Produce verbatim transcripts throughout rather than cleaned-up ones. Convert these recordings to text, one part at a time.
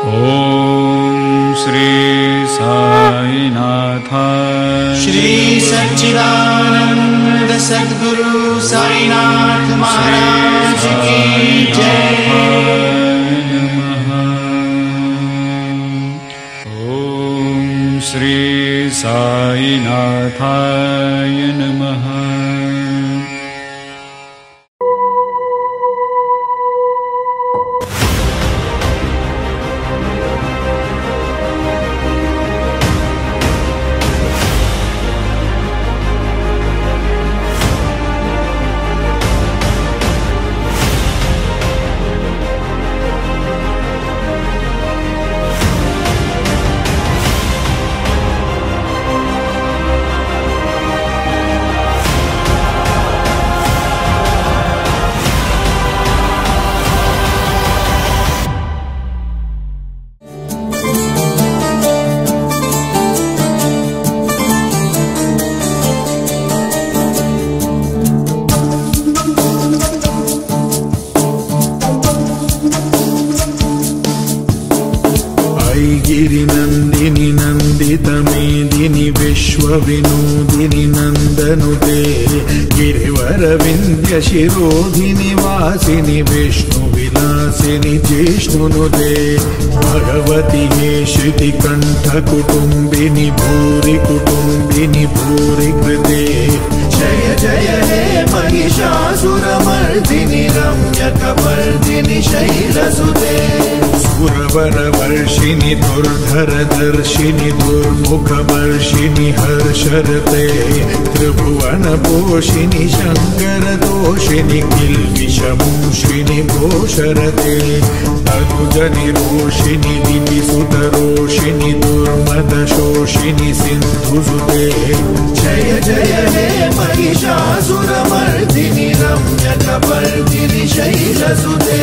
ओम श्री साईनाथाय श्री सच्चिदानंद सद्गुरु साईनाथ महाराज की जय। ओम श्री साईनाथाय नमः। गिरिनंदिनी नंदित मेदिनी विश्व विनोदिनी नंदनुते गिरिवर विंध्य शिरोधिनी वासिनी विष्णु विलासिनी जिष्णुनुते भगवती हे श्रुति कंठ कुटुंबिनी भूरि कुटुंबिनी भूरि कृते जय जय हे महिषासुरमर्दिनी रम्यकपर्दिनी शैलसुते सुरवर वर्षिणी दुर्धर दर्शिनी दुर्मुख वर्षिणी हर्षरते त्रिभुवन पोषिणी शंकर दोषिणी किल्बिषमूषिणी घोषरते तनुजनि रोषिणी दिति सुत रोषिणी दुर्मद शोषिणी सिंधुसुते जय जय हे महिषासुरमर्दिनी रम्यकपर्दिनी शैलसुते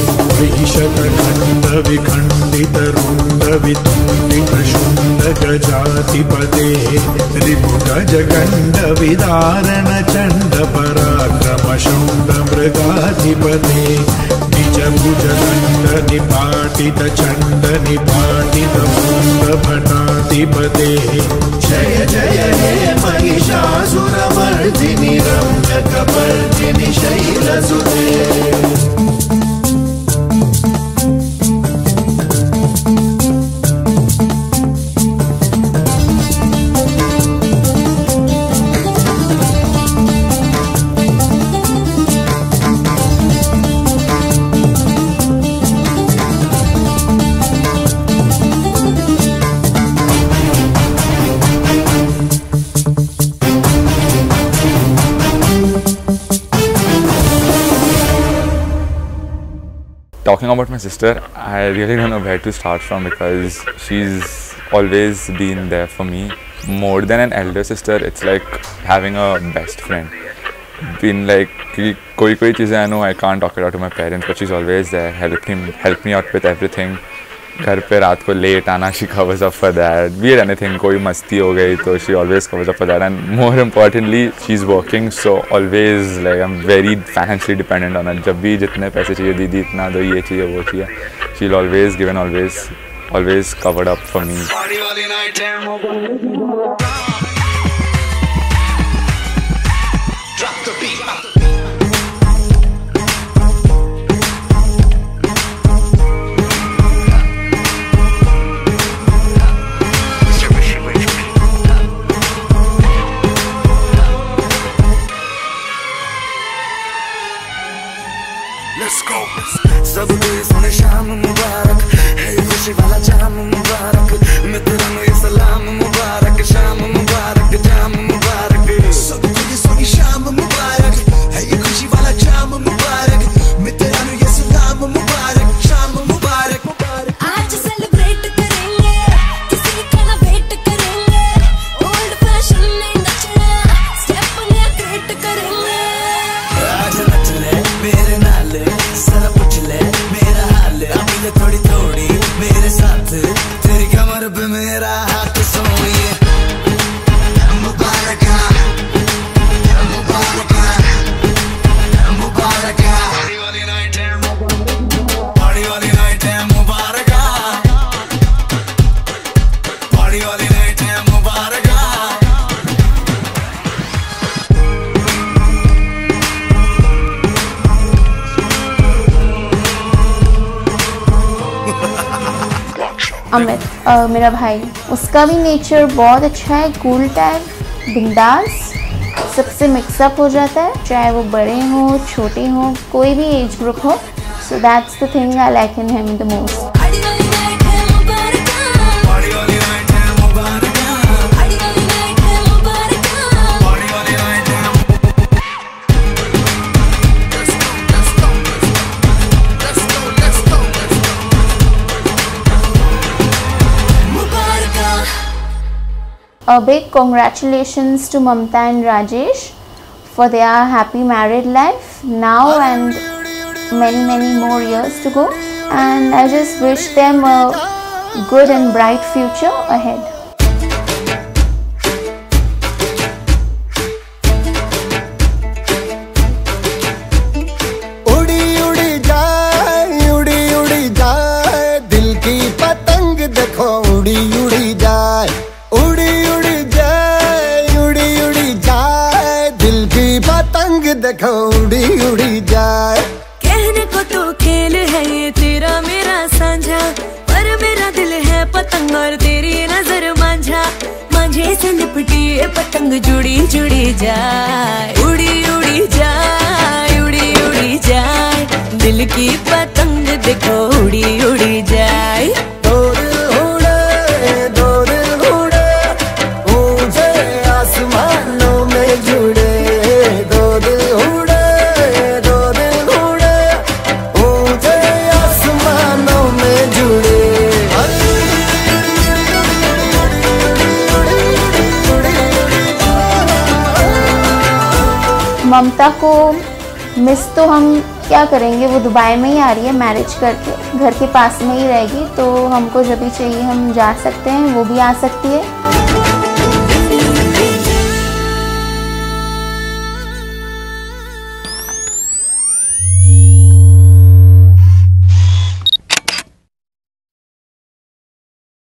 विशतखंड विखंडित रुंड वितुंडित शुंड गजाधिपते रिपुगज गंड विदारण चंड पराक्रम शौंड मृगाधिपते निज भुज दंड निपाटित चंड निपाटित मुंड भटाधिपते जय जय हे Mahishasuramardini रम्यकपर्दिनी शैलसुते। Talking about my sister, I really don't know where to start from because she's always been there for me. More than an elder sister, it's like having a best friend. Been like, koi koi cheeze I know I can't talk it out to my parents, but she's always there, help him, help me out with everything. घर पे रात को late आना, she covers up for that. Be it anything, कोई मस्ती हो गई तो she always covers up for that. And more importantly, she's working, so always like I'm very financially dependent on her. जब भी जितने पैसे चाहिए दीदी इतना दो, ये चाहिए वो चाहिए, she'll always give and always always covered up for me. Drop the beat. सबको ये सोने शाम मुबारक है, ये खुशी वाला जाम मुबारक, मित्रों ये सलाम मुबारक, शाम मुबारक जाम मुबारक। सबको ये सोनी शाम मुबारक है, ये खुशी वाला जाम मुबारक, मित्रों ये सलाम मुबारक, शाम मुबारक। आज सेलिब्रेट करेंगे, किसी का ना वेट करेंगे, ओल्ड फैशन में नचना, स्टेप नया क्रिएट करेंगे। आज नच ले मेरे नाल, सारा पूछ ले मेरा हाल, अभी ले थोड़ी अमित uh, मेरा भाई, उसका भी नेचर बहुत अच्छा है, कूल टाइप, बिंदास, सबसे मिक्सअप हो जाता है, चाहे वो बड़े हों छोटे हों, कोई भी एज ग्रुप हो. So that's the thing I like in him the most. A big congratulations to Mamta and Rajesh for their happy married life now and many many more years to go, and I just wish them a good and bright future ahead. उड़ी उड़ी जाए उड़ी उड़ी जाए दिल की पतंग देखो उड़ी उड़ी जाए उड़ी उड़ी जाए उड़ी उड़ी जाए दिल की पतंग देखो उड़ी उड़ी जाए. कहने को तो खेल है ये तेरा मेरा साझा, पर मेरा दिल है पतंग और तेरी नजर मांझा. मांझे से लिपटी ये पतंग जुड़ी जुड़ी जाए, उड़ी उड़ी जाए उड़ी उड़ी जाए दिल की पतंग देखो उड़ी उड़ी जाए. दो दिल उड़े दो दिल उड़े ऊंचे आसमानों में जुड़े, दो दिल उड़े दो दिल उड़े ऊंचे आसमानों में जुड़े. ममता को मिस तो हम क्या करेंगे, वो दुबई में ही आ रही है मैरिज करके, घर के पास में ही रहेगी, तो हमको जब भी चाहिए हम जा सकते हैं, वो भी आ सकती है.